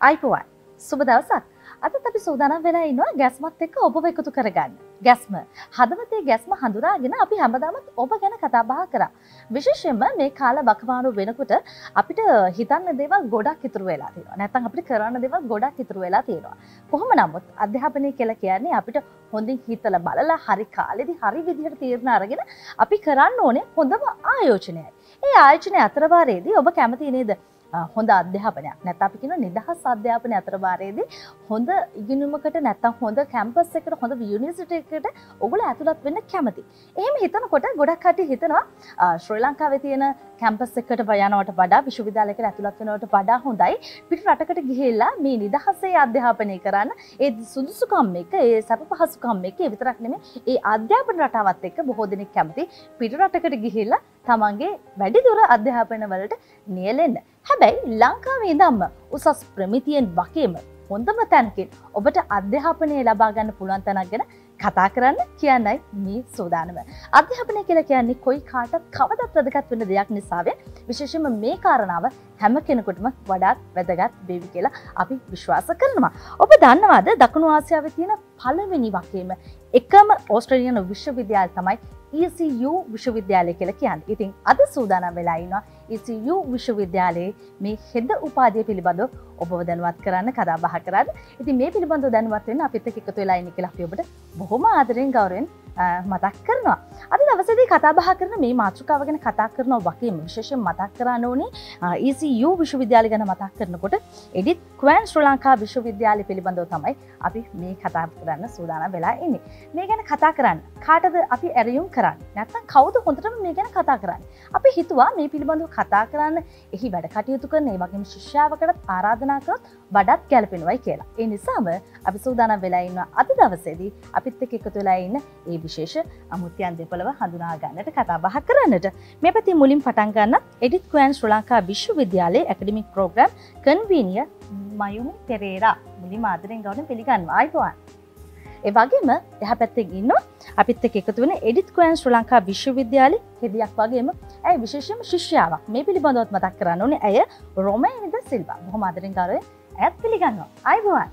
අයිපුවන් සුබ දවසක්. අදත් අපි සූදානම් වෙලා ඉන්නවා ගැස්මත් එක්ක ඔබව එකතු කරගන්න. ගැස්ම හදවතේ ගැස්ම හඳුනාගෙන අපි හැමදාමත් ඔබ ගැන කතා බහ කරා. විශේෂයෙන්ම මේ කාල බකමාරු වෙනකොට අපිට හිතන්න දේවල් ගොඩක් ඉතුරු වෙලා තියෙනවා. නැත්නම් අපිට කරන්න දේවල් ගොඩක් ඉතුරු වෙලා තියෙනවා. කොහොම නමුත් අධ්‍යාපනය කියලා කියන්නේ අපිට හොඳින් හිතලා බලලා හරි කාලෙදි හරි විදිහට තීරණ අරගෙන අපි කරන්න ඕනේ හොඳම ආයෝජනයයි. ඒ ආයෝජනය අතරවාරයේදී ඔබ කැමති නේද? හොඳ අධ්‍යාපනයක් නැත්නම් අපි කියන නිදහස් අධ්‍යාපනය අතරවාරයේදී හොඳ ඉගෙනුමකට නැත්නම් හොඳ කැම්පස් එකකට හොඳ යුනිවර්සිටි එකකට ඔයගොල්ලෝ ඇතුළත් වෙන්න කැමති. එහෙම හිතනකොට ගොඩක් කට්ටිය හිතනවා ශ්‍රී ලංකාවේ තියෙන කැම්පස් එකකට යනවට වඩා විශ්වවිද්‍යාලයකට ඇතුළත් වෙනවට වඩා හොඳයි පිට රටකට ගිහිල්ලා මේ නිදහසේ අධ්‍යාපනය කරන්න. ඒ සුදුසුකම් එක ඒ සැප පහසුකම් එක ඒ විතරක් නෙමෙයි ඒ අධ්‍යාපන රටාවත් එක්ක බොහෝ දෙනෙක් කැමති පිට රටකට ගිහිල්ලා තමන්ගේ වැඩිදුර අධ්‍යාපන වලට නියැලෙන්න. හැබැයි ලංකාවේ ඉඳන්ම උසස් ප්‍රමිතියෙන් වගේම හොඳම තැනකින් ඔබට අධ්‍යාපනය ලබා ගන්න පුළුවන් තැනක් ගැන කතා කරන්න කියන්නයි මේ සූදානම. අධ්‍යාපනය කියලා කියන්නේ කොයි කාටත් කවදත් වැදගත් වෙන දෙයක් නිසාවෙන් විශේෂයෙන්ම මේ කාරණාව හැම කෙනෙකුටම වඩාත් වැදගත් වේවි කියලා අපි විශ්වාස කරනවා. ඔබ දන්නවද දකුණු ආසියාවේ තියෙන පළවෙනි වගේම එකම ඕස්ට්‍රේලියානු විශ්වවිද්‍යාලය තමයි ECU විශ්වවිද්‍යාලය කියලා කියන්නේ. ඉතින් අද සූදානම් වෙලා ඉන්නවා ECU විශ්වවිද්‍යාලයේ මේ හෙද උපාධිය පිළිබඳව ඔබව දැනුවත් කරන්න කතා බහ කරන්න. ඉතින් මේ පිළිබඳව දැනුවත් වෙන්න අපිත් එක්ක එකතු වෙලා ඉන්න කියලා අපි ඔබට බොහොම ආදරෙන් ගෞරවයෙන් මතක් කරනවා. අද දවසේදී කතා බහ කරන මේ මාතෘකාව ගැන කතා කරනවා වගේම විශේෂයෙන් මතක් කරන්න ඕනේ ECU විශ්වවිද්‍යාලය ගැන මතක් කරනකොට එඩිත් ක්වෑන් ශ්‍රී ලංකා විශ්වවිද්‍යාලය පිළිබඳව තමයි අපි මේ කතා කරන්න සූදානම් වෙලා ඉන්නේ. මේ ගැන කතා කරන්න කාටද අපි ඇරියුම් කරන්නේ? නැත්නම් කවුද හොඳටම මේ ගැන කතා කරන්නේ? අපි හිතුවා මේ පිළිබඳව කතා කරන්න එහි වැඩ කටයුතු කරන ඒ වගේම ශිෂ්‍යාවකටත් ආරාධනා කරොත් වඩාත් ගැළපෙනවයි කියලා. ඒ නිසාම අපි සූදානම් වෙලා ඉන්නවා අද දවසේදී අපිත් එක්ක එකතු වෙලා ඉන්න ඒ විශේෂ අමුත්‍යයන් දෙපළව හඳුනා ගන්නට කතා බහ කරන්නට. මේ පැත්තේ මුලින් පටන් ගන්න එඩිත් ක්වෑන් ශ්‍රී ලංකා විශ්වවිද්‍යාලයේ academic program convenor Mayumi Perera මුලින්ම ආදරෙන් ගෞරවයෙන් පිළිගන්නවා. ආයිබෝවන්. ඒ වගේම එහා පැත්තේ ඉන්නවා අපිත් එක්ක එකතු වෙන එඩිත් ක්වෑන් ශ්‍රී ලංකා විශ්වවිද්‍යාලයේ හෙදියක් වගේම ඇය විශේෂයෙන්ම ශිෂ්‍යාවක්. මේ පිළිබඳවත් මතක් කරන්න ඕනේ. ඇය රොමෑනිද සිල්වා. බොහොම ආදරෙන් ගෞරවයෙන් ඇයත් පිළිගන්නවා. ආයිබෝවන්.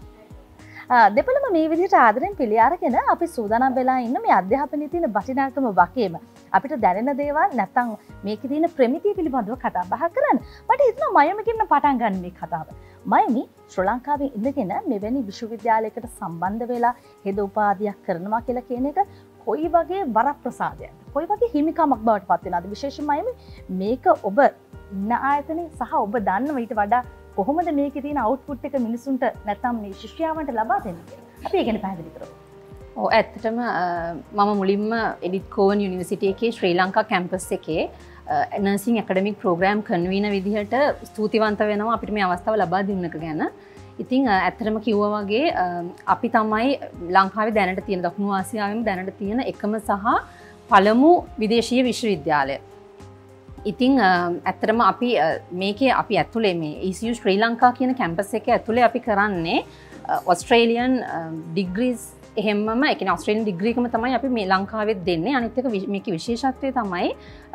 දෙපළම මේ විදිහට ආදරෙන් පිළි අරගෙන අපි සූදානම් වෙලා ඉන්න මේ අධ්‍යාපනයේ තියෙන වටිනාකම වගේම අපිට දැනෙන දේවල් නැත්තම් මේකේ තියෙන ප්‍රමිතිය පිළිබඳව කතා බහ කරන්න. මට හිතුණා මයමිකින් පටන් ගන්න මේ කතාව. මයමි ශ්‍රී ලංකාවේ ඉඳගෙන මෙවැනි විශ්වවිද්‍යාලයකට සම්බන්ධ වෙලා හෙද උපාධියක් කරනවා කියලා කියන එක කොයි වගේ වරප්‍රසාදයක්ද? කොයි වගේ හිමිකමක් බවට පත් වෙනවද? විශේෂයෙන්ම මයමි මේක ඔබ ඉන්න ආයතනයේ සහ ඔබ දන්නව ඊට වඩා කොහොමද මේකේ තියෙන අවුට්පුට් එක මිනිසුන්ට නැත්නම් මේ ශිෂ්‍යයන්ට ලබා දෙන්නේ කියලා. අපි ඒ ගැන පැහැදිලි කරමු. ඔව් ඇත්තටම මම මුලින්ම එඩිත් කෝවන් යුනිවර්සිටි එකේ ශ්‍රී ලංකා කැම්පස් එකේ නර්සිං ඇකඩමික් ප්‍රෝග්‍රෑම් කන්වීනර් විදිහට ස්තුතිවන්ත වෙනවා අපිට මේ අවස්ථාව ලබා දුන්නක ගැන. ඉතින් ඇත්තටම කිව්වා වගේ අපි තමයි ලංකාවේ දැනට තියෙන දකුණු ආසියාවෙම දැනට තියෙන එකම සහ පළමු විදේශීය විශ්වවිද්‍යාලය. ඉතින් ඇත්තටම අපි මේකේ අපි ඇතුලේ මේ ECU ශ්‍රී ලංකා කියන කැම්පස් එකේ ඇතුලේ අපි කරන්නේ ඔස්ට්‍රේලියන් ඩිග්‍රීස් එහෙමම ඒ කියන්නේ ඔස්ට්‍රේලියන් ඩිග්‍රී එකම තමයි අපි මේ ලංකාවේ දෙන්නේ. අනිත් එක මේකේ විශේෂත්වය තමයි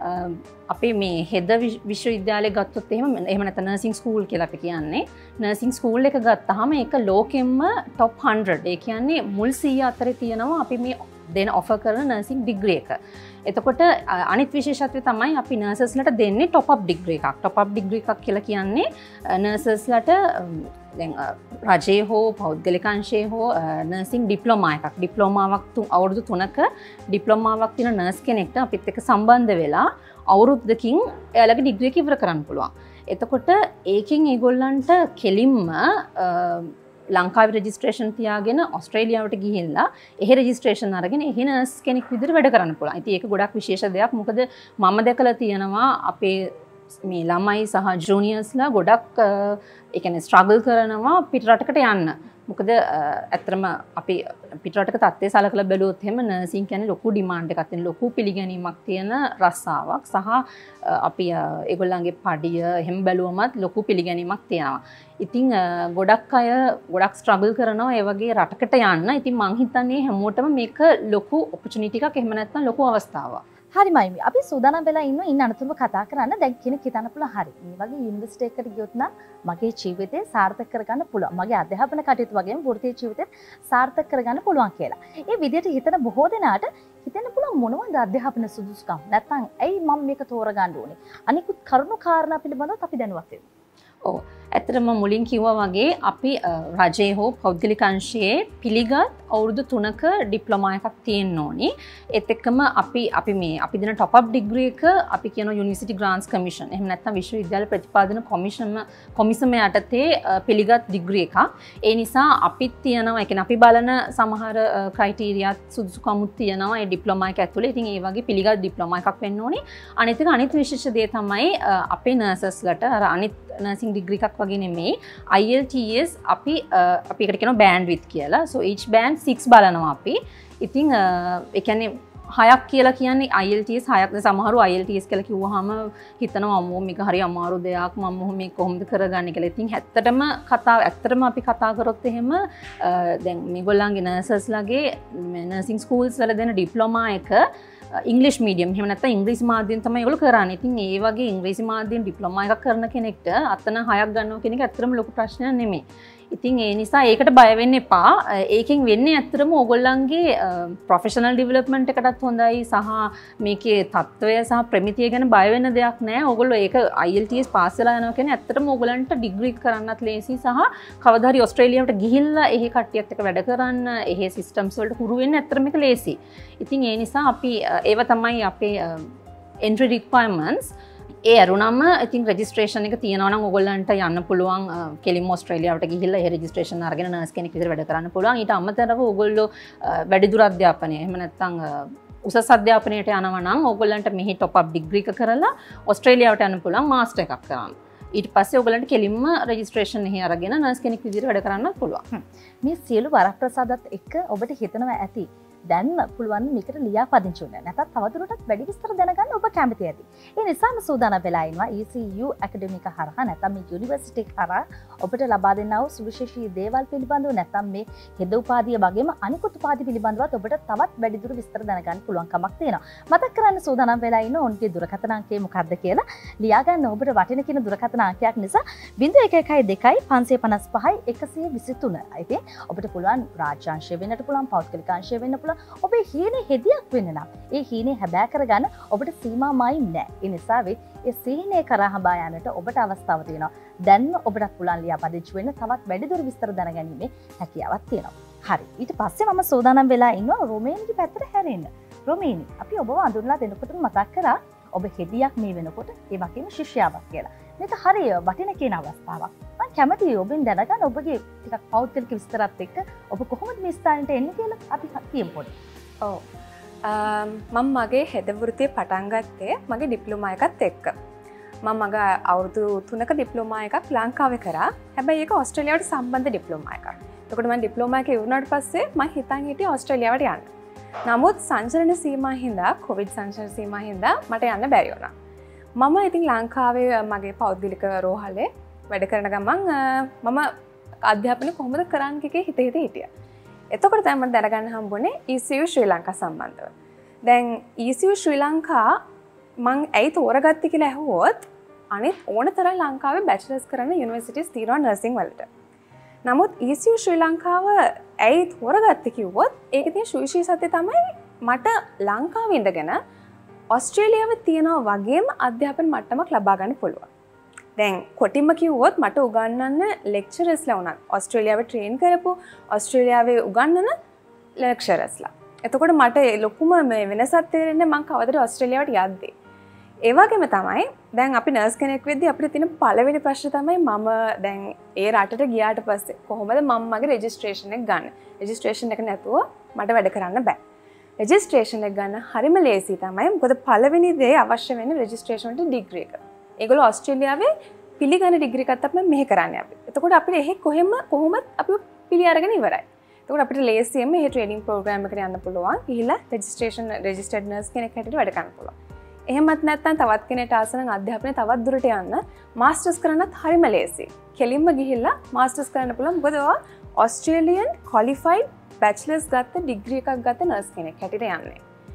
අපේ මේ හෙද විශ්වවිද්‍යාලය ගත්තොත් එහෙම නැත්නම් නර්සිං ස්කූල් කියලා අපි කියන්නේ. නර්සිං ස්කූල් එක ගත්තාම ඒක ලෝකෙම්ම টොප් 100. ඒ කියන්නේ මුල් 100 අතරේ තියෙනවා අපි මේ දෙන ඔෆර් කරන නර්සිං ඩිග්‍රී එක. එතකොට අනිත් විශේෂත්වය තමයි අපි නර්සස්ලට දෙන්නේ টොප් අප් ඩිග්‍රී එකක්. টොප් අප් ඩිග්‍රී එකක් කියලා කියන්නේ නර්සස්ලට දැන් රජයේ හෝ පෞද්ගලික අංශයේ හෝ නර්සිං ඩිප්ලෝමා එකක්. ඩිප්ලෝමාවක් අවුරුදු 3ක ඩිප්ලෝමාවක් තියෙන නර්ස් කෙනෙක්ට අපිත් එක්ක සම්බන්ධ වෙලා අවුරුද්දකින් එයාලගේ ඩිග්‍රී එක ඉවර කරන්න පුළුවන්. එතකොට ඒකෙන් ඒගොල්ලන්ට කෙලින්ම ලංකාවේ රෙජිස්ට්‍රේෂන් තියාගෙන ඔස්ට්‍රේලියාවට ගිහිල්ලා එහෙ රෙජිස්ට්‍රේෂන් අරගෙන එහෙ නර්ස් කෙනෙක් විදිහට වැඩ කරන්න පුළුවන්. ඉතින් ඒක ගොඩක් විශේෂ දෙයක්. මොකද මම දැකලා තියෙනවා අපේ මේ ළමයි සහ ජූනියර්ස්ලා ගොඩක් ඒ කියන්නේ ස්ට්‍රගල් කරනවා පිටරටකට යන්න. මොකද ඇත්තටම අපි පිටරටක තත්ත්වය සලකලා බැලුවොත් එහෙම නර්සිං කියන්නේ ලොකු ඩිමාන්ඩ් එකක් තියෙන ලොකු පිළිගැනීමක් තියෙන රස්සාවක් සහ අපි ඒගොල්ලන්ගේ පඩිය එහෙම බැලුවමත් ලොකු පිළිගැනීමක් තියෙනවා. ඉතින් ගොඩක් අය ගොඩක් ස්ට්‍රගල් කරනවා ඒ වගේ රටකට යන්න. ඉතින් මං හිතන්නේ හැමෝටම මේක ලොකු ඔපචුනිටි එකක් එහෙම නැත්නම් ලොකු අවස්ථාවක්. හරි මයිමි. අපි සූදානම් වෙලා ඉන්න අනතුරුම කතා කරන්න. දැන් කෙනෙක් හිතන්න පුළුවන් හරි. මේ වගේ යුනිවර්සිටි එකකට ගියොත් නම් මගේ ජීවිතේ සාර්ථක කරගන්න පුළුවන්. මගේ අධ්‍යාපන කටයුතු වගේම වෘත්තීය ජීවිතේ සාර්ථක කරගන්න පුළුවන් කියලා. ඒ විදිහට හිතන බොහෝ දෙනාට හිතෙන්න පුළුවන් මොනවද අධ්‍යාපන සුදුසුකම්? නැත්නම් ඇයි මම මේක තෝරගන්න ඕනේ? අනිකුත් කරුණු කාරණා පිළිබඳව අපි දැනුවත් වෙමු. ඔව්. ඇත්තටම මුලින් කිව්වා වගේ අපි රජයේ හෝ පෞද්ගලික අංශයේ පිළිගත් අවුරුදු 3ක ඩිප්ලෝමා එකක් තියෙන්න ඕනි. ඒත් එක්කම අපි දෙන টপ අප් ඩිග්‍රී එක අපි කියන යුනිවර්සිටි ග්‍රාන්ට්ස් කමිෂන්. එහෙම නැත්නම් විශ්වවිද්‍යාල ප්‍රතිපාදන කොමිසම යටතේ පිළිගත් ඩිග්‍රී එකක්. ඒ නිසා අපිත් තියෙනවා, ඒ කියන්නේ අපි බලන සමහර ක්‍රයිටීරියාත් සුදුසුකමුත් තියෙනවා ඒ ඩිප්ලෝමා එක ඇතුලේ. ඉතින් ඒ වගේ පිළිගත් ඩිප්ලෝමා එකක් වෙන්න ඕනි. අනිත් විශේෂ දේ තමයි අපේ නර්සස්ලට අර අනිත් නර්සිං ඩිග්‍රී එකක් වගේ නෙමෙයි IELTS අපි එකට කියනවා bandwidth කියලා. so each band 6 බලනවා අපි. ඉතින් ඒ කියන්නේ 6ක් කියලා කියන්නේ IELTS 6ක්. සමහරව IELTS කියලා කිව්වහම හිතනවා අම්මෝ මේක හරි අමාරු දෙයක් මම මේක කොහොමද කරගන්නේ කියලා. ඉතින් ඇත්තටම අපි කතා කරොත් එහෙම දැන් මේගොල්ලන්ගේ නර්සස්ලාගේ නර්සිං ස්කූල්ස් වල දෙන ඩිප්ලෝමා එක ඉංග්‍රීසි මීඩියම් එහෙම නැත්නම් ඉංග්‍රීසි මාධ්‍යයෙන් තමයි ඒගොල්ලෝ කරන්නේ. ඉතින් ඒ වගේ ඉංග්‍රීසි මාධ්‍යයෙන් ඩිප්ලෝමා එකක් කරන කෙනෙක්ට අතන 6ක් ගන්නවා කියන එක ඇත්තටම ලොකු ප්‍රශ්නයක් නෙමෙයි. ඉතින් ඒ නිසා ඒකට බය වෙන්න එපා. ඒකෙන් වෙන්නේ ඇත්තටම ඕගොල්ලන්ගේ ප්‍රොෆෙෂනල් ඩෙවලොප්මන්ට් එකටත් හොඳයි සහ මේකේ තත්ත්වය සහ ප්‍රමිතිය ගැන බය වෙන්න දෙයක් නැහැ. ඕගොල්ලෝ ඒක IELTS පාස් වෙලා යනවා කියන්නේ ඇත්තටම ඕගොල්ලන්ට ඩිග්‍රී කරන්නත් ලේසි සහ කවදා හරි ඕස්ට්‍රේලියාවට ගිහිල්ලා එහි කට්ටියත් එක්ක වැඩ කරන්න, එහි සිස්ටම්ස් වලට හුරු වෙන්න ඇත්තටම මේක ලේසි. ඉතින් ඒ නිසා අපි ඒව තමයි අපේ entry requirements. ඒ අරුණම ඉතින් රෙජිස්ට්‍රේෂන් එක තියෙනවා නම් ඔයගොල්ලන්ට යන්න පුළුවන් කෙලින්ම ඕස්ට්‍රේලියාවට ගිහිල්ලා ඒ රෙජිස්ට්‍රේෂන් අරගෙන නර්ස් කෙනෙක් විදිහට වැඩ කරන්න පුළුවන්. ඊට අමතරව ඔයගොල්ලෝ වැඩිදුර අධ්‍යාපනය එහෙම නැත්නම් උසස් අධ්‍යාපනයට යනවා නම් ඔයගොල්ලන්ට මෙහි টপ අප් ඩිග්‍රී එක කරලා ඕස්ට්‍රේලියාවට යන්න පුළුවන් මාස්ටර් එකක් කරන්න. ඊට පස්සේ ඔයගොල්ලන්ට කෙලින්ම රෙජිස්ට්‍රේෂන් එහි අරගෙන නර්ස් කෙනෙක් විදිහට වැඩ කරන්න පුළුවන්. මේ සියලු වරප්‍රසාදත් එක්ක ඔබට හිතනවා ඇති දැන්ම පුළුවන් මේකට ලියාපදිංචි වෙන්න. නැත්නම් තවදුරටත් වැඩි විස්තර දැනගන්න ඔබ කැමති ඇති. ඒ නිසාම සූදානම් වෙලා ඉන්නවා ECU ඇකඩමික හරහා නැත්නම් මේ යුනිවර්සිටි එක හරහා ඔබට ලබා දෙන්නා වූ සුවිශේෂී දේවල් පිළිබඳව නැත්නම් මේ හෙද උපාධිය වගේම අනිකුත් උපාධි පිළිබඳවත් ඔබට තවත් වැඩිදුර විස්තර දැනගන්න පුළුවන් කමක් තියෙනවා. මතක් කරන්න සූදානම් වෙලා ඉන්න ඔවුන්ගේ දුරකථන අංකය මොකක්ද කියලා ලියා ගන්න ඔබට වටින කියන දුරකථන අංකයක් නිසා 0112 555 123. ඉතින් ඔබට පුළුවන් රාජ්‍ය අංශය වෙන්නට පුළුවන්, පෞද්ගලික අංශය වෙන්න පුළුවන්. ඔබේ හීනේ හෙදියක් වෙන්න නම් ඒ හීනේ හැබෑ කරගන්න ඔබට සීමාමයි නැහැ. ඒ නිසා ඒ සීනේ කරා හඹා යන්නට ඔබට අවස්ථාව තියෙනවා. දැන්ම ඔබට පුළුවන් ලියාපදිංචි වෙන්න තවත් වැඩිදුර විස්තර දැනගැනීමේ හැකියාවක් තියෙනවා. හරි. ඊට පස්සේ මම සූදානම් වෙලා ඉන්නවා රොමේනිගේ පැත්තට හැරෙන්න. රොමේනි, අපි ඔබව අඳුරලා දෙනකොටම මතක් කරා ඔබ හෙදියක් මේ වෙනකොට ඒ වගේම ශිෂ්‍යාවක් කියලා. මේක හරිය වටින කියන අවස්ථාවක්. මම කැමතියි ඔබෙන් දැනගන්න ඔබගේ ටිකක් පෞද්ගලික විස්තරات එක්ක ඔබ කොහොමද මේ ස්ථානයට එන්නේ කියලා අපි කියමු පොඩි. ඔව්. මම මගේ හෙද වෘත්තිය පටන් ගත්තේ මගේ ඩිප්ලෝමා එකත් එක්ක. මම මගේ අවුරුදු 3ක ඩිප්ලෝමා එකක් ලංකාවේ කරා. හැබැයි ඒක ඕස්ට්‍රේලියාවට සම්බන්ධ ඩිප්ලෝමා එකක්. එතකොට මම ඩිප්ලෝමා එක ඉවරනාට පස්සේ මම හිතන් හිටියේ ඕස්ට්‍රේලියාවට යන්න. නමුත් සංචලන සීමා හින්දා කොවිඩ් සංචලන සීමා හින්දා මට යන්න බැරි වුණා. මම ඉතින් ලංකාවේ මගේ පෞද්ගලික රෝහලේ වැඩ කරන ගමන් මම අධ්‍යාපනය කොහොමද කරන්න කියේ හිතේ හිටියා. එතකොට තමයි මම දැනගන්න හම්බුනේ ECU ශ්‍රී ලංකා සම්බන්ධව. දැන් ECU ශ්‍රී ලංකා මං ඇයි තෝරගත්තේ කියලා ඇහුවොත් අනිත් ඕන තරම් ලංකාවේ බැචලර්ස් කරන යුනිවර්සිටිස් තියෙනවා නර්සිං වලට. නමුත් ECU ශ්‍රී ලංකාව ඇයි තෝරගත්තේ කිව්වොත් ඒකේ තියෙන සුවිශේෂත්වය තමයි මට ලංකාවේ ඉඳගෙන ඔස්ට්‍රේලියාවේ තියෙනවා වගේම අධ්‍යාපන මට්ටමක් ලබා ගන්න පුළුවන්. දැන් කොටින්ම කිව්වොත් මට උගන්වන්න ලෙක්චරර්ස්ලා උනත් ඔස්ට්‍රේලියාවේ ට්‍රේන් කරපු ඔස්ට්‍රේලියාවේ උගන්වන ලෙක්චරර්ස්ලා. එතකොට මට ලොකුම වෙනසක් තේරෙන්නේ මම කවදද ඔස්ට්‍රේලියාවට යද්දී. ඒ වගේම තමයි දැන් අපි නර්ස් කෙනෙක් වෙද්දී අපිට තියෙන පළවෙනි ප්‍රශ්නේ තමයි මම දැන් ඒ රටට ගියාට පස්සේ කොහොමද මම මගේ රෙජිස්ට්‍රේෂන් එක ගන්න. රෙජිස්ට්‍රේෂන් එක නැතුව මට වැඩ කරන්න බෑ. රෙජිස්ට්‍රේෂන් එක ගන්න හරිම ලේසි තමයි. මොකද පළවෙනි දේ අවශ්‍ය වෙන්නේ රෙජිස්ට්‍රේෂන් වලට ඩිග්‍රී එක. ඒගොල්ලෝ ඕස්ට්‍රේලියාවේ පිළිගන්න ඩිග්‍රී එකක් තමයි මෙහෙ කරන්නේ අපි. එතකොට අපිට එහෙ කොහොමද අපි පිළි අරගෙන ඉවරයි. එතකොට අපිට ලේසියෙන්ම මේ ට්‍රේනින් ප්‍රෝග්‍රෑම් එකට යන්න පුළුවන්. ගිහිල්ලා රෙජිස්ටර්ඩ් නර්ස් කෙනෙක් හැටියට වැඩ කරන්න පුළුවන්. එහෙමත් නැත්නම් තවත් කෙනෙක්ට ආස නම් අධ්‍යාපනය තවත් දුරට යන්න මාස්ටර්ස් කරන්නත් හරිම ලේසි. කෙලින්ම ගිහිල්ලා මාස්ටර්ස් කරන්න පුළුවන්. මොකද ඔයා ඔස්ට්‍රේලියන් ක්වොලිෆයිඩ් බැචලර්ස් ගත්ත ඩිග්‍රී එකක් ගත්ත නර්ස් කෙනෙක් හැටියට යන්නේ.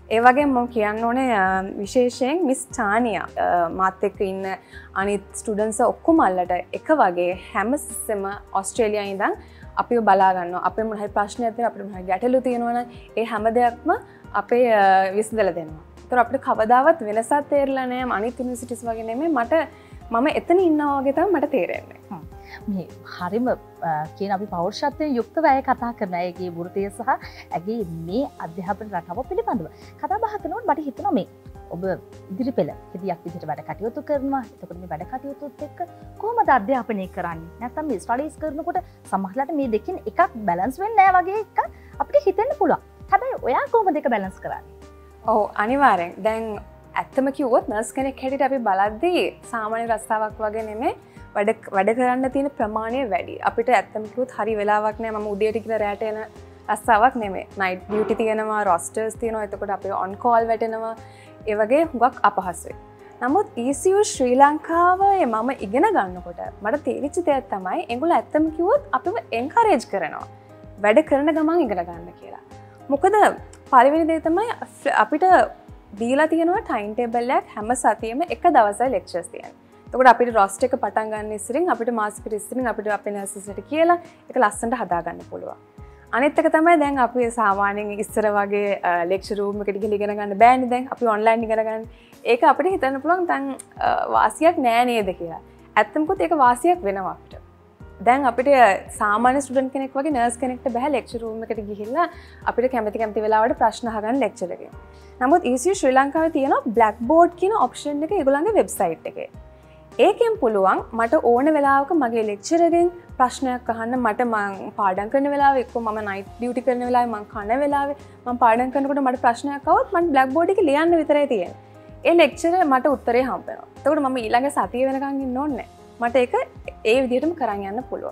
ඒ වගේ මම කියන්න ඕනේ විශේෂයෙන් මිස් ටානියා මාත් එක්ක ඉන්න අනිත් ස්ටුඩන්ට්ස් ඔක්කොම අල්ලට එක වගේ හැම සිස්සෙම ඕස්ට්‍රේලියාවේ ඉඳන් අපිව බලා ගන්නවා. අපේ මොන හරි ප්‍රශ්නයක් තියෙනවා, අපිට මොන හරි ගැටලු තියෙනවා නම් ඒ හැම දෙයක්ම අපේ විසඳලා දෙනවා. ඒතර අපිට කවදාවත් වෙනසක් තේරෙලා නැහැ. අනිත් යුනිවර්සිටිස් වගේ නෙමෙයි. මම එතන ඉන්නවා වගේ තමයි මට තේරෙන්නේ. මේ හරිම කියන අපි පෞරුෂත්වයෙන් යුක්තව අය කතා කරන අයගේ වෘත්තිය සහ ඇගේ මේ අධ්‍යාපන රටාව පිළිබඳව කතා බහ කරනකොට මට හිතෙනවා මේ ඔබ ඉදිරි පෙළ හෙදියක් විදිහට වැඩ කටයුතු කරනවා. එතකොට මේ වැඩ කටයුතුත් එක්ක කොහොමද අධ්‍යාපනය කරන්නේ? නැත්නම් මේ ස්ටඩීස් කරනකොට සමහරවිට මේ දෙකෙන් එකක් බැලන්ස් වෙන්නේ නැහැ වගේ එකක් අපිට හිතෙන්න පුළුවන්. හැබැයි ඔයා කොහොමද ඒක බැලන්ස් කරන්නේ? ඔව් අනිවාර්යෙන්. දැන් ඇත්තම කිව්වොත් නර්ස් කෙනෙක් හැටියට අපි බලද්දී සාමාන්‍ය රස්සාවක් වගේ නෙමෙයි වැඩ කරන්න තියෙන ප්‍රමාණය වැඩි. අපිට ඇත්තම කිව්වොත් හරි වෙලාවක් නෑ. මම උදේට කියලා රැට එන රස්සාවක් නෙමෙයි. නයිට් ඩියුටි තියෙනවා, රොස්ටර්ස් තියෙනවා. එතකොට අපි ඔන් කෝල් වැටෙනවා. ඒ වගේ හුඟක් අපහසුයි. නමුත් ECU ශ්‍රී ලංකාවේ මම ඉගෙන ගන්නකොට මට තේරිච්ච දෙයක් තමයි ඒගොල්ලෝ ඇත්තම කිව්වොත් අපිව එන්කරේජ් කරනවා. වැඩ කරන ගමන් ඉගෙන ගන්න කියලා. මොකද පළවෙනි දේ තමයි අපිට දීලා තියෙනවා ටයිම් ටේබල් එකක් හැම සතියෙම එක දවසයි ලෙක්චර්ස් තියෙනවා. එතකොට අපිට රොස්ට් එක පටන් ගන්න ඉස්සරින් අපිට මාසෙකට ඉස්සරින් අපිට අපේ නර්සස්ලට කියලා ඒක ලස්සනට හදා ගන්න පුළුවන්. අනිත් එක තමයි දැන් අපි සාමාන්‍යයෙන් ඉස්සර වගේ ලෙක්චර් රූම් එකට ගිහලා ඉගෙන ගන්න බෑනේ. දැන් අපි ඔන්ලයින් ඉගෙන ගන්න. ඒක අපිට හිතන්න පුළුවන් දැන් වාසියක් නෑ නේද කියලා. ඇත්තමකොත් ඒක වාසියක් වෙනවා අපිට. දැන් අපිට සාමාන්‍ය ස්ටුඩන්ට් කෙනෙක් වගේ නර්ස් කෙනෙක්ට බෑ ලෙක්චර් රූම් එකට ගිහිල්ලා අපිට කැමති වෙලාවට ප්‍රශ්න අහගන්න ලෙක්චර් එකේ. නමුත් ECU ශ්‍රී ලංකාවේ තියෙනවා Blackboard කියන ඔප්ෂන් එක ඒගොල්ලන්ගේ වෙබ්සයිට් එකේ. ඒකෙන් පුළුවන් මට ඕන වෙලාවක මගේ ලෙක්චර් එකෙන් ප්‍රශ්නයක් අහන්න. මට මම පාඩම් කරන වෙලාවෙ එක්ක මම නයිට් ඩියුටි කරන වෙලාවෙ මම කන වෙලාවෙ මම පාඩම් කරනකොට මට ප්‍රශ්නයක් આવොත් මට Blackboard එකේ ලියන්න විතරයි තියෙන්නේ. ඒ ලෙක්චර් මට උත්තරේ හම්බ වෙනවා. එතකොට මම ඊළඟ සතිය වෙනකන් ඉන්න ඕනේ නැහැ. මට ඒක ඒ විදිහටම කරන් යන්න පුළුවන්.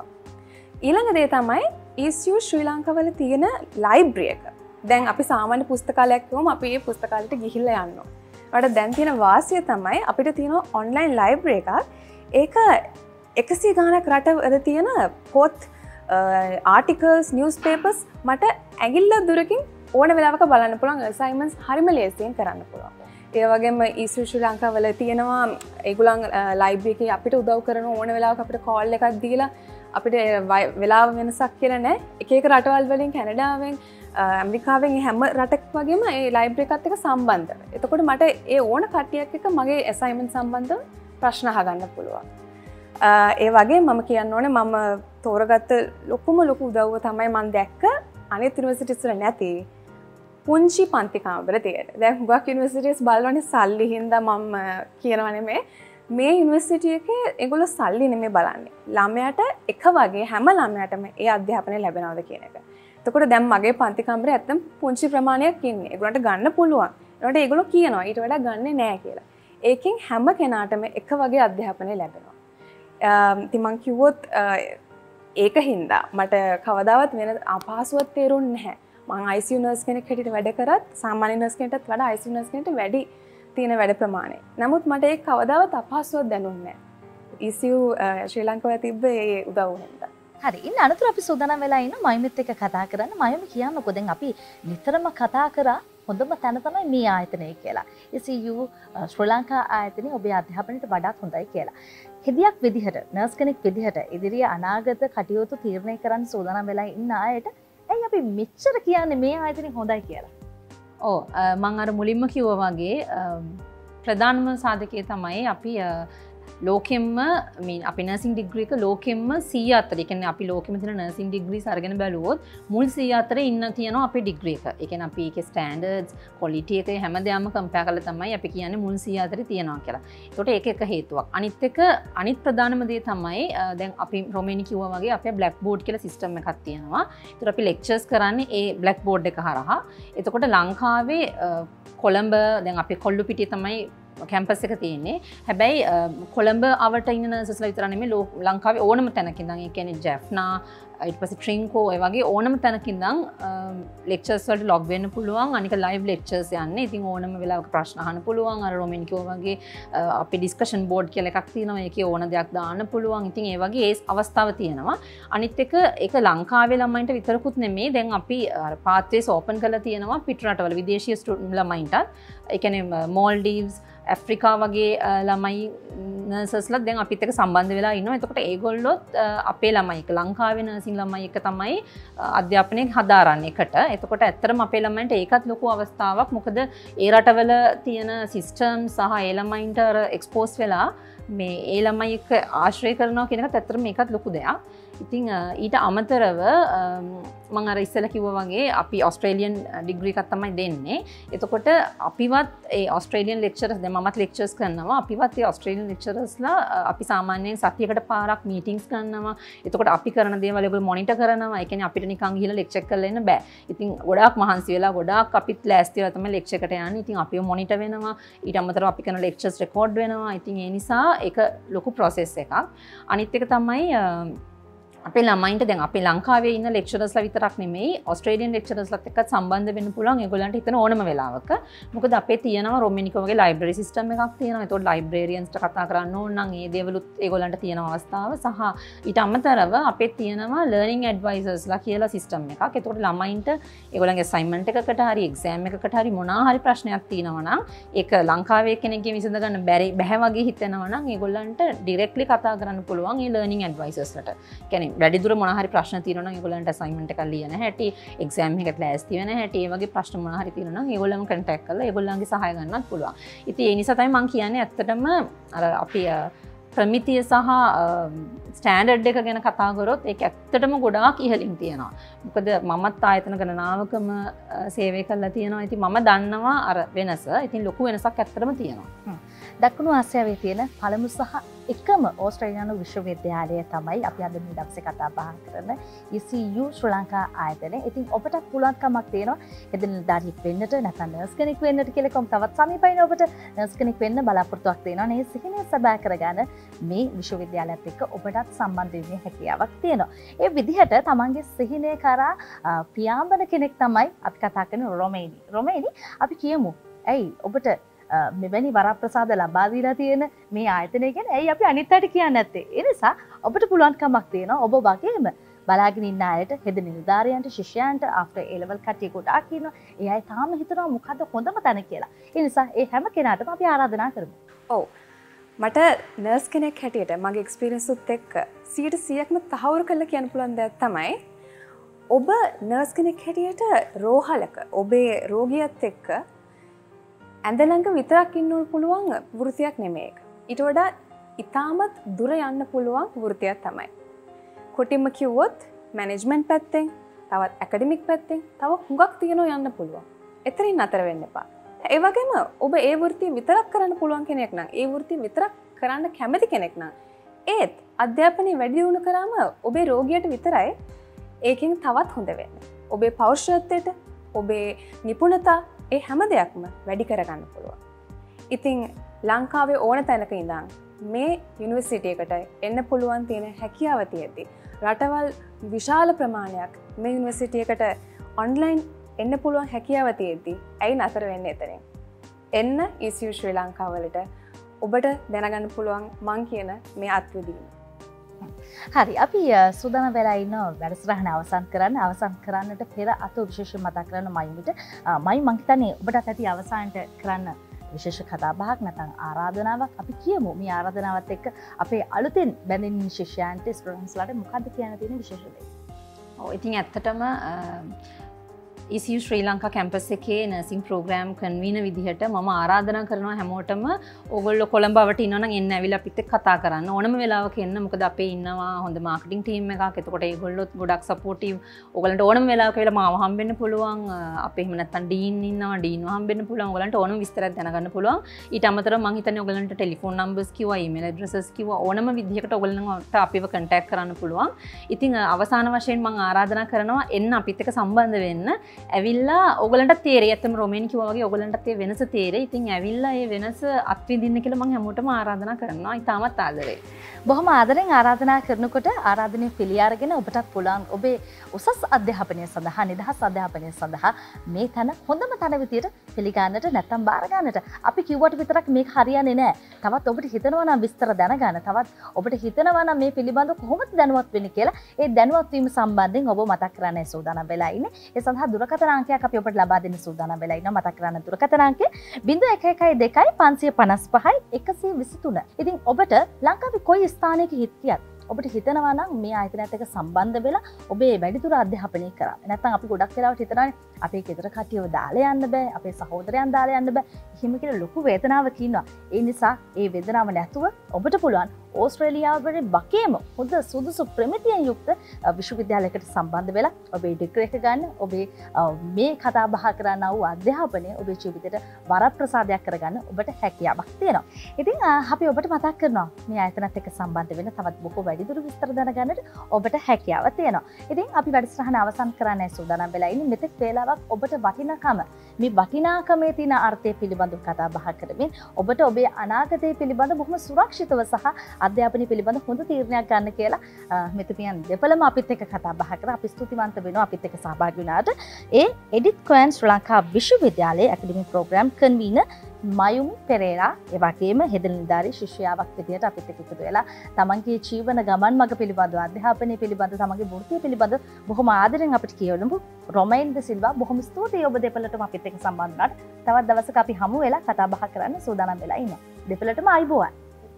ඊළඟ දේ තමයි ECU ශ්‍රී ලංකාවල තියෙන ලයිබ්‍රරි එක. දැන් අපි සාමාන්‍ය පුස්තකාලයක් ගිහම අපි ඒ පුස්තකාලයට ගිහිල්ලා යනවා. වඩ දැන් තියෙන වාසිය තමයි අපිට තියෙන ඔන්ලයින් ලයිබ්‍රරි එකක්. ඒක 100 ගානක් රටවල තියෙන පොත්, ආටිකල්ස්, නිවුස් පේපර්ස් මට ඇඟිල්ල දුරකින් ඕන වෙලාවක බලන්න පුළුවන්. අසයින්මන්ට්ස් හරිම ලේසියෙන් කරන්න පුළුවන්. ඒ වගේම ECU ශ්‍රී ලංකාවල තියෙනවා ඒගොල්ලන් ලයිබ්‍රරි එකේ අපිට උදව් කරන ඕන වෙලාවක අපිට කෝල් එකක් දීලා අපිට වෙලාව වෙනසක් කියලා නැහැ. එක එක රටවල් වලින් කැනඩාවෙන් ඇමරිකාවෙන් හැම රටක් වගේම ඒ ලයිබ්‍රරි එකත් එක්ක සම්බන්ධ. එතකොට මට ඒ ඕන කට්ටියක් එක්ක මගේ ඇසයින්මන්ට් සම්බන්ධව ප්‍රශ්න අහගන්න පුළුවන්. ඒ වගේ මම කියන්න ඕනේ මම තෝරගත්ත ලොකුම ලොකු උදව්ව තමයි මම දැක්ක අනිත් යුනිවර්සිටිස් වල නැති පුංචි පන්ති කාමර තියෙන. දැන් හුඟක් යුනිවර්සිටිස් බලවන්නේ සල්ලි හින්දා මම කියනවා නෙමෙයි. මේ යුනිවර්සිටි එකේ ඒගොල්ලෝ සල්ලි නෙමෙයි බලන්නේ. ළමයාට එක වගේ හැම ළමයාටම ඒ අධ්‍යාපනය ලැබෙනවද කියන එක. එතකොට දැන් මගේ පන්ති කාමරේ ඇත්තම පුංචි ප්‍රමාණයක් ඉන්නේ. ඒගොල්ලන්ට ගන්න පුළුවන්. ඒකට ඒගොල්ලෝ කියනවා ඊට වඩා ගන්නෙ නෑ කියලා. ඒකෙන් හැම කෙනාටම එක වගේ අධ්‍යාපනය ලැබෙනවා. ඉතින් මං කිව්වොත් ඒක හින්දා මට කවදාවත් වෙන අපහසුවක් තේරුන්නේ නැහැ. මම ICU නර්ස් කෙනෙක් හැටියට වැඩ කරත් සාමාන්‍ය නර්ස් කෙනෙක්ටත් වඩා ICU නර්ස් කෙනෙක්ට වැඩි තියෙන වැඩ ප්‍රමාණය. නමුත් මට ඒක කවදාවත් අපහසුවක් දැනුන්නේ නැහැ. ECU ශ්‍රී ලංකාවේ තිබ්බ ඒ උදව්ව හින්දා. හරි. ඉන්න අනතුරු අපි සූදානම් වෙලා ඉන්න මයුමිත් එක්ක කතා කරන්න. මයුමි කියන්නකෝ දැන් අපි නිතරම කතා කරා හොඳම තැන තමයි මේ ආයතනය කියලා. ECU ශ්‍රී ලංකා ආයතනය ඔබේ අධ්‍යාපනයට වඩාත් හොඳයි කියලා. හෙදියක් විදිහට නර්ස් කෙනෙක් විදිහට ඉදිරියේ අනාගත කටයුතු තීරණය කරන්න සූදානම් වෙලා ඉන්න අයට ඇයි අපි මෙච්චර කියන්නේ මේ ආයතනය හොඳයි කියලා? ඔව් මම අර මුලින්ම කිව්වා වගේ ප්‍රධානම සාධකය තමයි අපි ලෝකෙම්ම අපි නර්සිං ඩිග්‍රී එක ලෝකෙම්ම 100 අතර. ඒ කියන්නේ අපි ලෝකෙම තියෙන නර්සිං ඩිග්‍රීස් අරගෙන බැලුවොත් මුල් 100 අතර ඉන්න තියෙනවා අපේ ඩිග්‍රී එක. ඒ කියන්නේ අපි ඒකේ ස්ටෑන්ඩඩ්ස්, ක්වොලිටි එක හැමදේම කම්පෙයාර් කරලා තමයි අපි කියන්නේ මුල් 100 අතර තියෙනවා කියලා. ඒකට ඒක එක හේතුවක්. අනිත් ප්‍රධානම දේ තමයි දැන් අපි රොමේනි කිව්වා වගේ අපේ බ්ලැක්බෝඩ් කියලා සිස්ටම් එකක් තියෙනවා. ඒකට අපි ලෙක්චර්ස් කරන්නේ ඒ බ්ලැක්බෝඩ් එක හරහා. එතකොට ලංකාවේ කොළඹ දැන් අපි කොල්ලුපිටිය තමයි කැම්පස් එක තියෙන්නේ. හැබැයි කොළඹ අවට ඉන්න නර්සස්ලා විතර නෙමෙයි ලංකාවේ ඕනම තැනක ඉඳන් ඒ කියන්නේ ජැෆ්නා ඊට පස්සේ ට්‍රින්කෝ ඒ වගේ ඕනම තැනක ඉඳන් ලෙක්චර්ස් වලට ලොග් වෙන්න පුළුවන්. අනික ලයිව් ලෙක්චර්ස් යන්නේ. ඉතින් ඕනම වෙලාවක ප්‍රශ්න අහන්න පුළුවන්. අර රොමෙන් කිව්වා වගේ අපේ ඩිස්කෂන් බෝඩ් කියලා එකක් තියෙනවා. ඒකේ ඕන දෙයක් දාන්න පුළුවන්. ඉතින් ඒ වගේ ඒ අවස්ථාව තියෙනවා. අනිත් එක ඒක ලංකාවේ ළමයින්ට විතරකුත් නෙමෙයි. දැන් අපි පාත්වේස් ඕපන් කරලා තියෙනවා පිට රටවල විදේශීය ළමයින්ටත්. ඒ කියන්නේ මෝල්ඩීව්ස් ඇෆ්‍රිකා වගේ ළමයි නර්සස්ලා දැන් අපිත් එක්ක සම්බන්ධ වෙලා ඉන්නවා. එතකොට ඒගොල්ලොත් අපේ ළමයි එක ලංකාවේ නර්සින් ළමයි එක තමයි අධ්‍යාපනය හදාරන්නේ එකට. එතකොට ඇත්තටම අපේ ළමයින්ට ඒකත් ලොකු අවස්ථාවක්. මොකද ඒ රටවල තියෙන සිස්ටම් සහ ඒ ළමයින්ට එක්ස්පෝස් වෙලා මේ ඒ ළමයි එක්ක ආශ්‍රය කරනවා කියන එකත් ඇත්තටම මේකත් ලොකු දෙයක්. ඉතින් ඊට අමතරව මම අර ඉස්සෙල්ලා කිව්වා වගේ අපි ඔස්ට්‍රේලියන් ඩිග්‍රී එකක් තමයි දෙන්නේ. එතකොට අපිවත් ඒ ඔස්ට්‍රේලියන් ලෙක්චරර්ස් දැන් මමත් ලෙක්චර්ස් කරනවා. අපිවත් ඒ ඔස්ට්‍රේලියන් ලෙක්චරර්ස්ලා අපි සාමාන්‍යයෙන් සතියකට පාරක් මීටින්ග්ස් කරනවා. එතකොට අපි කරන දේවල් ඒගොල්ලෝ මොනිටර් කරනවා. ඒ කියන්නේ අපිට නිකන් ගිහලා ලෙක්චර් කරලා එන්න බෑ. ඉතින් ගොඩාක් මහන්සි වෙලා ගොඩාක් අපිත් ලෑස්ති වෙලා තමයි ලෙක්චර් එකට යන්නේ. ඉතින් අපිව මොනිටර් වෙනවා. ඊට අමතරව අපි කරන ලෙක්චර්ස් රෙකෝඩ් වෙනවා. ඉතින් ඒ නිසා ඒක ලොකු ප්‍රොසෙස් එකක්. අනිත් එක තමයි අපේ ළමයින්ට දැන් අපේ ලංකාවේ ඉන්න ලෙක්චරර්ස්ලා විතරක් නෙමෙයි ඔස්ට්‍රේලියන් ලෙක්චරර්ස්ලාත් එක්කත් සම්බන්ධ වෙන්න පුළුවන් ඒගොල්ලන්ට හිතන ඕනම වෙලාවක. මොකද අපේ තියෙනවා රොමෙනිකෝ වගේ ලයිබ්‍රරි සිස්ටම් එකක් තියෙනවා. ඒතකොට ලයිබ්‍රේරියන්ස්ට කතා කරන්න ඕන නම් ඒ දේවලුත් ඒගොල්ලන්ට තියෙන අවස්ථාව සහ ඊට අමතරව අපේ තියෙනවා ලර්නින් ඇඩ්වයිසර්ස්ලා කියලා සිස්ටම් එකක්. ඒතකොට ළමයින්ට ඒගොල්ලන්ගේ අසයින්මන්ට් එකකට හරි එක්සෑම් එකකට හරි මොනවා හරි ප්‍රශ්නයක් තියෙනවා නම් ඒක ලංකාවේ කෙනෙක්ගෙන් විසඳ ගන්න බැහැ වගේ හිතෙනවා නම් ඒගොල්ලන්ට ඩිරෙක්ට්ලි කතා කරන්න පුළුවන් ඒ ලර්නින් ඇඩ්වයිසර්ස්ලට. කියන්නේ වැඩිදුර මොන හරි ප්‍රශ්න තියෙනවා නම් ඒගොල්ලන්ට අසයින්මන්ට් එකක් ලියන හැටි, එක්සෑම් එකට ලෑස්ති වෙන හැටි, ඒ වගේ ප්‍රශ්න මොන හරි තියෙනවා නම් ඒගොල්ලන්ව කන්ටැක්ට් කරලා ඒගොල්ලන්ගේ සහාය ගන්නත් පුළුවන්. ඉතින් ඒ නිසා තමයි මම කියන්නේ ඇත්තටම අර අපි ප්‍රමිතිය සහ ස්ටෑන්ඩඩ් එක ගැන කතා කරොත් ඒක ඇත්තටම ගොඩාක් ඉහළින් තියෙනවා. මොකද මමත් ආයතන ගණනාවකම සේවය කරලා තියෙනවා. ඉතින් මම දන්නවා අර වෙනස. ඉතින් ලොකු වෙනසක් ඇත්තටම තියෙනවා. දකුණු ආසියාවේ තියෙන පළමු සහ එකම ඕස්ට්‍රේලියානු විශ්වවිද්‍යාලය තමයි අපි අද මේ දවසේ කතා බහ කරන ECU ශ්‍රී ලංකා ආයතනය. ඉතින් ඔබට පුළුවන්කමක් තියෙනවා හෙද නිලධාරියෙක් වෙන්නට නැත්නම් නර්ස් කෙනෙක් වෙන්නට කියලා කොම් තවත් සමීපයින් ඔබට නර්ස් කෙනෙක් වෙන්න බලාපොරොත්තුවක් තියෙනවා. මේ සිහිනය සබා කරගන්න මේ විශ්වවිද්‍යාලයත් එක්ක ඔබටත් සම්බන්ධ වීමේ හැකියාවක් තියෙනවා. ඒ විදිහට තමන්ගේ සිහිනය කරා පියාඹන කෙනෙක් තමයි අපි කතා කරන රොමේනි. රොමේනි අපි කියමු. ඇයි ඔබට මෙවැනි වරප්‍රසාද ලබා දීලා තියෙන මේ ආයතනය ගැන ඇයි අපි අනිත් අයට කියන්නේ නැත්තේ? ඒ නිසා ඔබට පුළුවන්කමක් තියෙනවා ඔබ වගේම බලාගෙන ඉන්න අයට හෙද නිලධාරියන්ට ශිෂ්‍යයන්ට after A level කට්ටිය ගොඩාක් ඉන්නවා. ඒ අය තාම හිතනවා මොකද්ද හොඳම තැන කියලා. ඒ නිසා ඒ හැම කෙනාටම අපි ආරාධනා කරමු. ඔව්. මට නර්ස් කෙනෙක් හැටියට මගේ එක්ස්පීරියන්ස් උත් එක්ක 100%ක්ම තහවුරු කරලා කියන්න පුළුවන් දෙයක් තමයි ඔබ නර්ස් කෙනෙක් හැටියට රෝහලක ඔබේ රෝගියත් එක්ක ඇඳ ළඟ විතරක් ඉන්න පුළුවන් වෘත්තියක් නෙමෙයි ඒක. ඊට වඩා ඉතාමත් දුර යන්න පුළුවන් වෘත්තියක් තමයි. කොටින්ම කිව්වොත් මැනේජ්මන්ට් පැත්තෙන්, තවත් ඇකඩමික් පැත්තෙන් තව හුඟක් තියෙනවා යන්න පුළුවන්. එතනින් අතර වෙන්න එපා. ඒ වගේම ඔබ ඒ වෘත්තිය විතරක් කරන්න පුළුවන් කෙනෙක් නම්, ඒ වෘත්තිය විතරක් කරන්න කැමති කෙනෙක් නම්, ඒත් අධ්‍යාපනය වැඩි දියුණු කරාම ඔබේ රෝගියට විතරයි ඒකෙන් තවත් හොඳ වෙන්නේ. ඔබේ පෞරුෂත්වයට, ඔබේ නිපුණතා ඒ හැම දෙයක්ම වැඩි කරගන්න පුළුවන්. ඉතින් ලංකාවේ ඕන තැනක ඉඳන් මේ යුනිවර්සිටි එකට එන්න පුළුවන් තියෙන හැකියාව තියෙද්දි රටවල් විශාල ප්‍රමාණයක් මේ යුනිවර්සිටි එකට ඔන්ලයින් එන්න පුළුවන් හැකියාව තියෙද්දි ඇයි නතර වෙන්නේ එතනින්? එන්න ECU ශ්‍රී ලංකාව වලට ඔබට දැනගන්න පුළුවන් මං කියන මේ අත්විඳීම. හරි අපි සූදානම් වෙලා ඉන්න වැඩසටහන අවසන් කරන්නට පෙර අත විශේෂ මතක් කරන මයිමිට මයි මං හිතන්නේ ඔබටත් ඇති අවසානට කරන්න විශේෂ කතා බහක් නැත්නම් ආරාධනාවක් අපි කියමු. මේ ආරාධනාවත් එක්ක අපේ අලුතෙන් බැඳෙන ශිෂ්‍යයන්ට ස්ටුඩන්ට්ස්ලාට මොකක්ද කියන්න තියෙන විශේෂ දේ? ඔව් ඉතින් ඇත්තටම ECU ශ්‍රී ලංකා කැම්පස් එකේ නර්සින් ප්‍රෝග්‍රෑම් කන්වීනර් විදිහට මම ආරාධනා කරනවා හැමෝටම ඕගොල්ලෝ කොළඹ අවට ඉන්නවා නම් එන්න ඇවිල්ලා අපිත් එක්ක කතා කරන්න. ඕනම වෙලාවක එන්න. මොකද අපේ ඉන්නවා හොඳ මාකටිං ටීම් එකක්. එතකොට ඒගොල්ලොත් ගොඩක් සපෝටිව්. ඕගොල්ලන්ට ඕනම වෙලාවක වෙලා මාව හම්බෙන්න පුළුවන්. අපේ එහෙම නැත්නම් ඩීන් ඉන්නවා. ඩීන්ව හම්බෙන්න පුළුවන්. ඕගොල්ලන්ට ඕනම විස්තරයක් දැනගන්න පුළුවන්. ඊට අමතරව මම හිතන්නේ ඕගොල්ලන්ට ටෙලිෆෝන් නම්බර්ස් කිව්වා, ඊමේල් ඇඩ්‍රසස් කිව්වා ඕනම විදිහකට ඕගොල්ලන්ට අපිව කන්ටැක්ට් කරන්න පුළුවන්. ඉතින් අවසාන වශයෙන් මම ආරාධනා කරනවා එන්න අපිත් එක්ක සම්බන්ධ වෙන්න. ඇවිල්ලා ඔයගලන්ට තේරෙයි. ඇත්තම රොමේන් කිව්වා වගේ ඔයගලන්ටත් ඒ වෙනස තේරෙයි. ඉතින් ඇවිල්ලා ඒ වෙනස අත්විඳින්න කියලා මම හැමෝටම ආරාධනා කරනවා. ඉතාමත් ආදරේ. බොහොම ආදරෙන් ආරාධනා කරනකොට ආරාධනය පිළි අරගෙන ඔබටත් පුළුවන් ඔබේ උසස් අධ්‍යාපනය සඳහා නිදහස් අධ්‍යාපනය සඳහා මේ තැන හොඳම තැන විදියට පිළිගන්නට නැත්නම් බාර ගන්නට. අපි කිව්වට විතරක් මේක හරියන්නේ නැහැ. තවත් ඔබට හිතනවා නම් විස්තර දැනගන්න. තවත් ඔබට හිතනවා නම් මේ පිළිබඳව කොහොමද දැනුවත් වෙන්නේ කියලා ඒ දැනුවත් වීම සම්බන්ධයෙන් ඔබ මතක් කරන්න සූදානම් වෙලා ඉන්නේ. ඒ සඳහා දුරකථන අංකයක් අපි ඔබට ලබා දෙන්න සූදානම් වෙලා ඉන්නවා. මතක් කරන්න දුරකථන අංකය 0112 555 123. ඉතින් ඔබට ලංකාවේ කොයි ස්ථානයක හිටියත් ඔබට හිතනවා නම් මේ ආයතනයත් එක්ක සම්බන්ධ වෙලා ඔබේ වැඩිදුර අධ්‍යාපනය කරා. නැත්නම් අපි ගොඩක් වෙලාවට හිතනවානේ අපේ ගෙදර කට්ටියව දාලා යන්න බෑ, අපේ සහෝදරයන් දාලා යන්න බෑ. එහෙම කියලා ලොකු වේදනාවක් ඉන්නවා. ඒ නිසා ඒ වේදනාව නැතුව ඔබට පුළුවන් ඕස්ට්‍රේලියාවේ වගේම හොඳ සුදුසු ප්‍රමිතියෙන් යුක්ත විශ්වවිද්‍යාලයකට සම්බන්ධ වෙලා ඔබේ ඩිග්‍රී එක ගන්න, ඔබේ මේ කතා බහ කරනා වූ අධ්‍යාපනය ඔබේ ජීවිතයට වරප්‍රසාදයක් කරගන්න ඔබට හැකියාවක් තියෙනවා. ඉතින් අපි ඔබට මතක් කරනවා මේ ආයතනත් එක්ක සම්බන්ධ වෙන තවත් බොහෝ වැඩිදුර විස්තර දැනගන්නට ඔබට හැකියාව තියෙනවා. ඉතින් අපි වැඩසටහන අවසන් කරන්නයි සූදානම් වෙලා ඉන්නේ. මෙතෙක් වේලාවක් ඔබට වටිනාකම මේ වටිනාකමේ තියෙන අර්ථය පිළිබඳව කතා බහ කරමින් ඔබට ඔබේ අනාගතය පිළිබඳව බොහොම සුරක්ෂිතව සහ අධ්‍යාපනය පිළිබඳ හොඳ තීරණයක් ගන්න කියලා මෙතුමියන් දෙපළම අපිත් එක්ක කතා බහ කරා. අපි ස්තුතිවන්ත වෙනවා අපිත් එක්ක සහභාගී වුණාට. ඒ එඩිත් කොයන් ශ්‍රී ලංකා විශ්වවිද්‍යාලයේ academic program convenor Mayumi Perera ඒ වගේම හෙදෙන නිලධාරී ශිෂ්‍යාවක් විදියට අපිත් එක්ක එකතු වෙලා තමන්ගේ ජීවන ගමන් මඟ පිළිබඳව අධ්‍යාපනය පිළිබඳව තමන්ගේ වෘත්තිය පිළිබඳව බොහොම ආදරෙන් අපිට කියවලු රොමයින් ද සිල්වා බොහොම ස්තුතියි ඔබ දෙපළටම අපිත් එක්ක සම්බන්ධ වුණාට. තවත් දවසක අපි හමු වෙලා කතා බහ කරන්න සූදානම් වෙලා ඉන්නවා. දෙපළටම ආයුබෝවන්.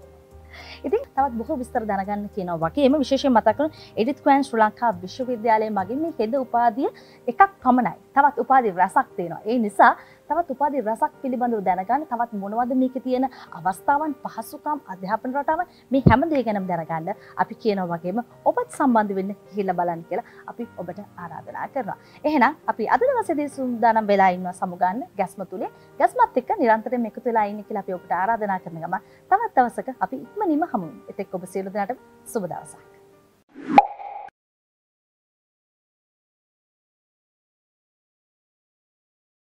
ඉතින් තවත් බොහෝ විස්තර දැනගන්න කියනවා වගේම විශේෂයෙන් මතක් කරන එඩිත් කොයන් ශ්‍රී ලංකා විශ්වවිද්‍යාලයේ මගින් මේ හෙද උපාධිය එකක් පමණයි. තවත් උපාධි රසක් තියෙනවා. ඒ නිසා තවත් උපාධි රසක් පිළිබඳව දැනගන්න තවත් මොනවද මේකේ තියෙන අවස්ථාවන් පහසුකම් අධ්‍යාපන රටාව මේ හැම දෙය ගැනම දැනගන්න අපි කියනවා වගේම ඔබත් සම්බන්ධ වෙන්න කියලා බලන්න කියලා අපි ඔබට ආරාධනා කරනවා. එහෙනම් අපි අද දවසේදී සූදානම් වෙලා ඉන්නවා සමුගන්න ගැස්ම තුලේ ගැස්මත් එක්ක නිරන්තරයෙන් එකතු වෙලා ඉන්න කියලා අපි ඔබට ආරාධනා කරන ගම තවත් දවසක අපි ඉක්මනින්ම හමු වෙමු. එතෙක් ඔබ සියලු දෙනාට සුබ දවසක්.